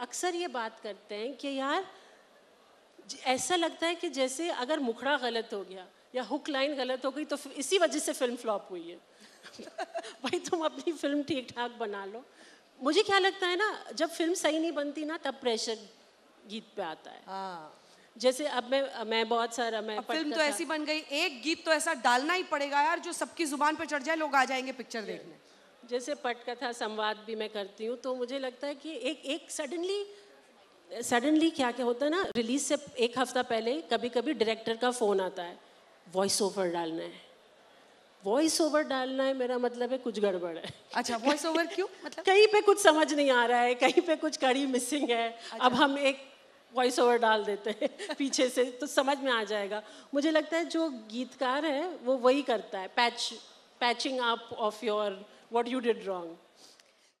अक्सर ये बात करते हैं कि यार ऐसा लगता है कि जैसे अगर मुखड़ा गलत हो गया या हुक लाइन गलत हो गई तो इसी वजह से फिल्म फ्लॉप हुई है। भाई तुम अपनी फिल्म ठीक ठाक बना लो। मुझे क्या लगता है ना, जब फिल्म सही नहीं बनती ना तब प्रेशर गीत पे आता है। हाँ। जैसे अब मैं बहुत सारा फिल्म तो ऐसी बन गई, एक गीत तो ऐसा डालना ही पड़ेगा यार जो सबकी जुबान पे चढ़ जाए, लोग आ जाएंगे पिक्चर देखने। जैसे पटकथा संवाद भी मैं करती हूँ, तो मुझे लगता है कि एक सडनली क्या क्या होता है ना, रिलीज से एक हफ्ता पहले कभी कभी डायरेक्टर का फोन आता है, वॉइस ओवर डालना है। वॉइस ओवर डालना है मेरा मतलब है कुछ गड़बड़ है। अच्छा, वॉइस ओवर क्यों? मतलब कहीं पे कुछ समझ नहीं आ रहा है, कहीं पे कुछ कड़ी मिसिंग है। अच्छा। अब हम एक वॉइस ओवर डाल देते हैं पीछे से तो समझ में आ जाएगा। मुझे लगता है जो गीतकार है वो वही करता है, patching up of your what you did wrong.